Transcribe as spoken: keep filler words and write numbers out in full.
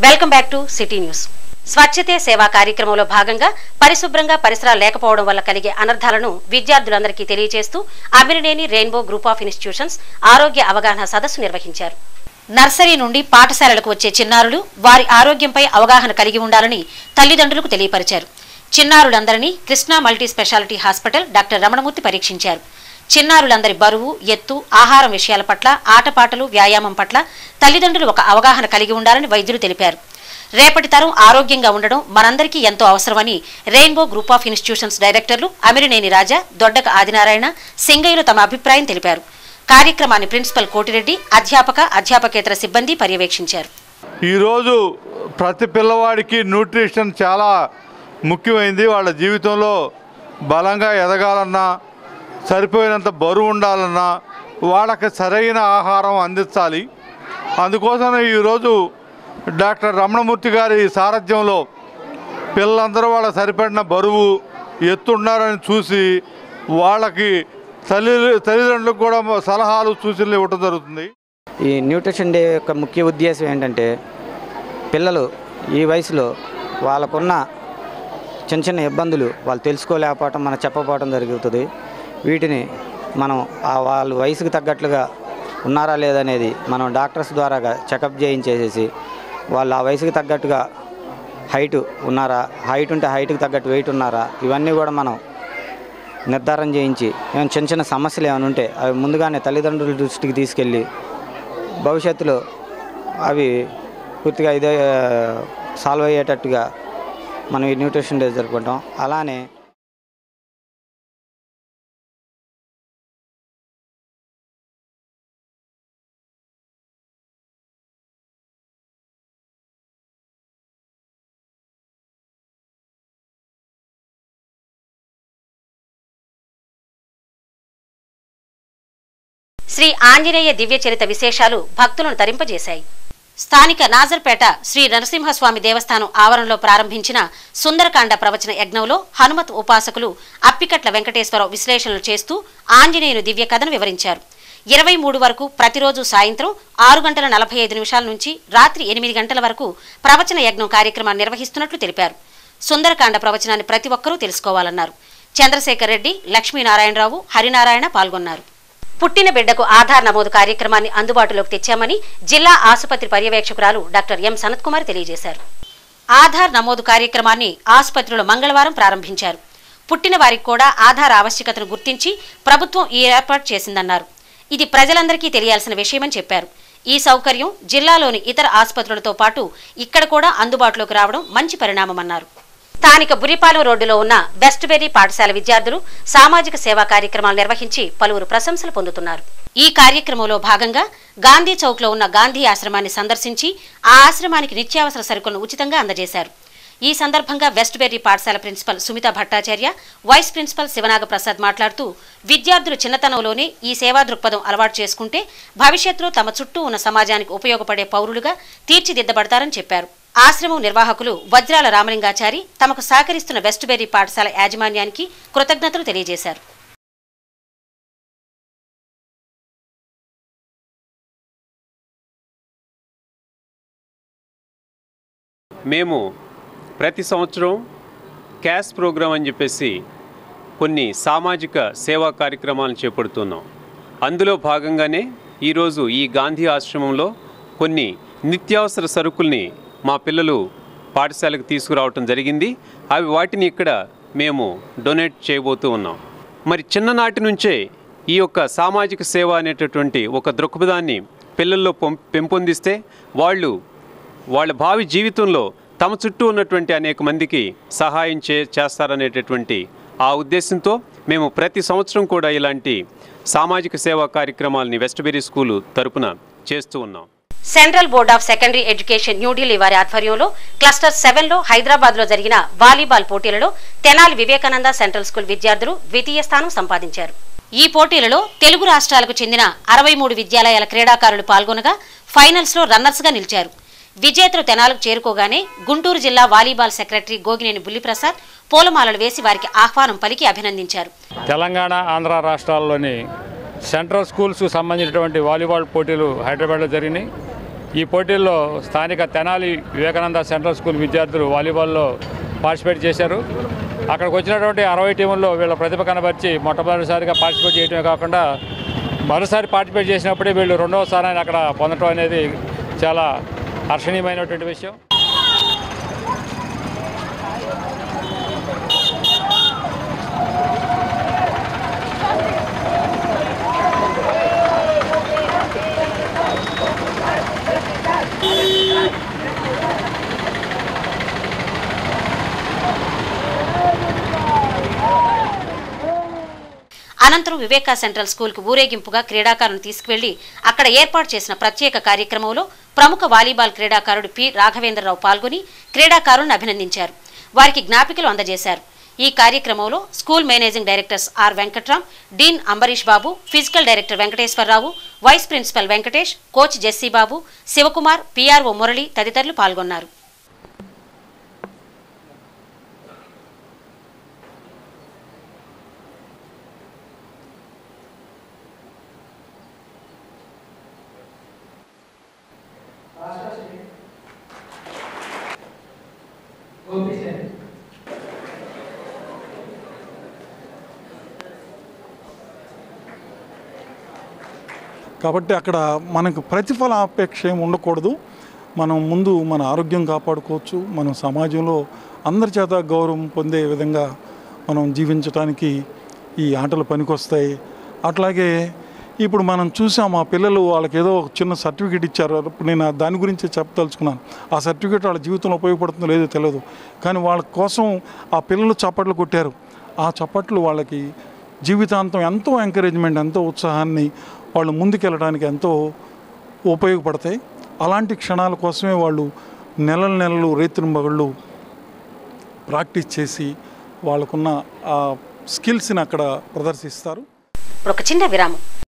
Welcome back to city news. స్వచ్ఛతే సేవా కార్యక్రమంలో భాగంగా పరిశుభ్రంగా పరిసరాలు లేకపోవడం వల్ల కలిగే అనర్థాలను విద్యార్థులందరికీ తెలియజేస్తూ Amirineni rainbow group of institutions ఆరోగ్య అవగాహన సదస్సు నిర్వహించారు. నర్సరీ నుండి పాఠశాలలకు వచ్చే చిన్నారులు వారి ఆరోగ్యంపై అవగాహన కలిగి ఉండాలని తల్లిదండ్రులకు తెలియపరిచారు. చిన్నారులందరినీ Krishna multi specialty hospital doctor Ramanamurthy పరీక్షించారు. చిన్నారులందరి బరువు, ఎత్తు, ఆహారం విషయాల పట్ల, ఆటపాటలు, వ్యాయామం పట్ల తల్లిదండ్రులు ఒక అవగాహన కలిగి ఉండాలని వైద్యులు తెలిపారు. రేపటి తరం ఆరోగ్యంగా ఉండడం మనందరికీ ఎంతో అవసరమని రెయిన్బో గ్రూప్ ఆఫ్ ఇన్స్టిట్యూషన్స్ డైరెక్టర్లు అమిరినేని రాజా, దొడ్డక ఆదినారాయణ, సింగయ్యలు తమ అభిప్రాయం తెలిపారు. కార్యక్రమాన్ని ప్రిన్సిపల్ కోటిరెడ్డి, అధ్యాపక, అధ్యాపకేతర సిబ్బంది పర్యవేక్షించారు. ఈరోజు ప్రతి పిల్లవాడికి న్యూట్రిషన్ చాలా ముఖ్యమైంది. వాళ్ళ జీవితంలో బలంగా ఎదగాలన్నా, సరిపోయినంత బరువు ఉండాలన్నా వాళ్ళకి సరైన ఆహారం అందించాలి. అందుకోసం ఈరోజు డాక్టర్ రమణమూర్తి గారి సారథ్యంలో పిల్లలందరూ వాళ్ళ సరిపడిన బరువు, ఎత్తు ఉన్నారని చూసి వాళ్ళకి తల్లి తల్లిదండ్రులకు కూడా సలహాలు, సూచనలు ఇవ్వడం జరుగుతుంది. ఈ న్యూట్రిషన్ డే యొక్క ముఖ్య ఉద్దేశం ఏంటంటే పిల్లలు ఈ వయసులో వాళ్ళకున్న చిన్న చిన్న ఇబ్బందులు వాళ్ళు తెలుసుకోలేకపోవటం, మనం చెప్పకపోవడం జరుగుతుంది. వీటిని మనం వాళ్ళ వయసుకు తగ్గట్లుగా ఉన్నారా లేదనేది మనం డాక్టర్స్ ద్వారా చెకప్ చేయించేసేసి వాళ్ళు ఆ వయసుకు తగ్గట్టుగా హైట్ ఉన్నారా, హైట్ ఉంటే హైట్కి తగ్గట్టు వెయిట్ ఉన్నారా, ఇవన్నీ కూడా మనం నిర్ధారణ చేయించి ఏమైనా చిన్న చిన్న సమస్యలు ఏమైనా ఉంటే అవి ముందుగానే తల్లిదండ్రుల దృష్టికి తీసుకెళ్ళి భవిష్యత్తులో అవి పూర్తిగా ఇదే సాల్వ్ అయ్యేటట్టుగా మనం ఈ న్యూట్రిషన్ డే జరుపుకుంటాం. అలానే శ్రీ ఆంజనేయ దివ్య చరిత విశేషాలు భక్తులను తరింపజేశాయి. స్థానిక నాజర్పేట శ్రీ నరసింహస్వామి దేవస్థానం ఆవరణలో ప్రారంభించిన సుందరకాండ ప్రవచన యజ్ఞంలో హనుమత్ ఉపాసకులు అప్పికట్ల వెంకటేశ్వరరావు విశ్లేషణలు చేస్తూ ఆంజనేయుని దివ్య కథను వివరించారు. ఇరవై మూడు వరకు ప్రతిరోజు సాయంత్రం ఆరు గంటల నలభై ఐదు నిమిషాల నుంచి రాత్రి ఎనిమిది గంటల వరకు ప్రవచన యజ్ఞం కార్యక్రమాన్ని నిర్వహిస్తున్నట్లు తెలిపారు. సుందరకాండ ప్రవచనాన్ని ప్రతి ఒక్కరూ తెలుసుకోవాలన్నారు. చంద్రశేఖర్ రెడ్డి, లక్ష్మీనారాయణరావు, హరినారాయణ పాల్గొన్నారు. పుట్టిన బిడ్డకు ఆధార్ నమోదు కార్యక్రమాన్ని అందుబాటులోకి తెచ్చామని జిల్లా ఆసుపత్రి పర్యవేక్షకురాలు డాక్టర్ ఎం సనత్ కుమార్ తెలియజేశారు. ఆధార్ నమోదు కార్యక్రమాన్ని ఆసుపత్రిలో మంగళవారం ప్రారంభించారు. పుట్టిన వారికి కూడా ఆధార్ ఆవశ్యకతను గుర్తించి ప్రభుత్వం ఈ ఏర్పాటు చేసిందన్నారు. ఇది ప్రజలందరికీ తెలియాల్సిన విషయమని చెప్పారు. ఈ సౌకర్యం జిల్లాలోని ఇతర ఆసుపత్రులతో పాటు ఇక్కడ కూడా అందుబాటులోకి రావడం మంచి పరిణామమన్నారు. స్థానిక బురిపాలెం రోడ్డులో ఉన్న వెస్ట్ బెర్రీ పాఠశాల విద్యార్థులు సామాజిక సేవా కార్యక్రమాలు నిర్వహించి పలువురు ప్రశంసలు పొందుతున్నారు. ఈ కార్యక్రమంలో భాగంగా గాంధీ చౌక్ లో ఉన్న గాంధీ ఆశ్రమాన్ని సందర్శించి ఆ ఆశ్రమానికి నిత్యావసర సరుకులను ఉచితంగా అందజేశారు. ఈ సందర్భంగా వెస్ట్ బెర్రీ పాఠశాల principal Sumitha Bhattacharya, vice principal Shivanaga Prasad మాట్లాడుతూ విద్యార్థులు చిన్నతనంలోనే ఈ సేవా దృక్పథం అలవాటు చేసుకుంటే భవిష్యత్తులో తమ చుట్టూ ఉన్న సమాజానికి ఉపయోగపడే పౌరులుగా తీర్చిదిద్దబడతారని చెప్పారు. ఆశ్రమం నిర్వాహకులు వజ్రాల రామలింగాచారి తమకు సహకరిస్తున్న వెస్ట్ బెర్రీ పాఠశాల యాజమాన్యానికి కృతజ్ఞతలు తెలియజేశారు. మేము ప్రతి సంవత్సరం క్యాష్ ప్రోగ్రాం అని చెప్పేసి కొన్ని సామాజిక సేవా కార్యక్రమాలను చేపడుతున్నాం. అందులో భాగంగానే ఈరోజు ఈ గాంధీ ఆశ్రమంలో కొన్ని నిత్యావసర సరుకుల్ని మా పిల్లలు పాఠశాలకు తీసుకురావటం జరిగింది. అవి వాటిని ఇక్కడ మేము డొనేట్ చేయబోతూ ఉన్నాం. మరి చిన్ననాటి నుంచే ఈ యొక్క సామాజిక సేవ అనేటటువంటి ఒక దృక్పథాన్ని పిల్లల్లో పెంపొందిస్తే వాళ్ళు వాళ్ళ భావి జీవితంలో తమ చుట్టూ ఉన్నటువంటి అనేక మందికి సహాయం చే చేస్తారనేటటువంటి ఆ ఉద్దేశంతో మేము ప్రతి సంవత్సరం కూడా ఇలాంటి సామాజిక సేవా కార్యక్రమాలని వెస్ట్ బెర్రీ స్కూలు తరపున చేస్తూ ఉన్నాం. Central board of secondary education New Delhi వారి ఆధ్వర్యంలో క్లస్టర్ సెవెన్ లో హైదరాబాద్ లో జరిగిన వాలీబాల్ పోటీలలో తెనాలి వివేకానంద సెంట్రల్ స్కూల్ విద్యార్థులు ద్వితీయ స్థానం సంపాదించారు. ఈ పోటీలలో తెలుగు రాష్ట్రాలకు చెందిన అరవై మూడు విద్యాలయాల క్రీడాకారులు పాల్గొనగా ఫైనల్స్ లో రన్నర్స్ గా నిలిచారు. విజేతలు తెనాలకు చేరుకోగానే గుంటూరు జిల్లా వాలీబాల్ సెక్రటరీ గోగినేని బుల్లిప్రసాద్ పూలమాలలు వేసి వారికి ఆహ్వానం పలికి అభినందించారు. తెలంగాణ, ఆంధ్ర రాష్ట్రాల్లోని సెంట్రల్ స్కూల్స్ సంబంధించినటువంటి వాలీబాల్ పోటీలు హైదరాబాద్లో జరిగినాయి. ఈ పోటీల్లో స్థానిక తెనాలి వివేకానంద సెంట్రల్ స్కూల్ విద్యార్థులు వాలీబాల్లో పార్టిసిపేట్ చేశారు. అక్కడికి వచ్చినటువంటి అరవై టీముల్లో వీళ్ళ ప్రతిభ కనబర్చి మొట్టమొదటిసారిగా పార్టిసిపేట్ చేయడమే కాకుండా మరోసారి పార్టిసిపేట్ చేసినప్పుడే వీళ్ళు రెండవ స్థానాన్ని అక్కడ పొందడం అనేది చాలా హర్షణీయమైనటువంటి విషయం. అనంతరం వివేకా సెంట్రల్ స్కూల్కు ఊరేగింపుగా క్రీడాకారులను తీసుకువెళ్లి అక్కడ ఏర్పాటు చేసిన ప్రత్యేక కార్యక్రమంలో ప్రముఖ వాలీబాల్ క్రీడాకారుడు పి రాఘవేంద్రరావు పాల్గొని క్రీడాకారులను అభినందించారు. వారికి జ్ఞాపికలు అందజేశారు. ఈ కార్యక్రమంలో school managing directors R Venkatram, dean Ambarish Babu, physical director Venkateswararao, vice principal Venkatesh, coach Jessibabu, Shivakumar, PRO Murali తదితరులు పాల్గొన్నారు. కాబట్టి అక్కడ మనకు ప్రతిఫల అపేక్ష ఏమి ఉండకూడదు. మనం ముందు మన ఆరోగ్యం కాపాడుకోవచ్చు. మనం సమాజంలో అందరి చేత గౌరవం పొందే విధంగా మనం జీవించడానికి ఈ ఆటలు పనికొస్తాయి. అట్లాగే ఇప్పుడు మనం చూసాం ఆ పిల్లలు వాళ్ళకి ఏదో ఒక చిన్న సర్టిఫికేట్ ఇచ్చారు. నేను దాని గురించి చెప్పదలుచుకున్నాను. ఆ సర్టిఫికేట్ వాళ్ళ జీవితంలో ఉపయోగపడుతుందో లేదో తెలియదు, కానీ వాళ్ళ కోసం ఆ పిల్లలు చప్పట్లు కొట్టారు. ఆ చప్పట్లు వాళ్ళకి జీవితాంతం ఎంతో ఎంకరేజ్మెంట్, ఎంతో ఉత్సాహాన్ని, వాళ్ళు ముందుకెళ్ళడానికి ఎంతో ఉపయోగపడతాయి. అలాంటి క్షణాల కోసమే వాళ్ళు నెలల నెలలు రేత్రింబగళ్ళు ప్రాక్టీస్ చేసి వాళ్ళకున్న ఆ స్కిల్స్ని అక్కడ ప్రదర్శిస్తారు. ఒక చిన్న విరామం.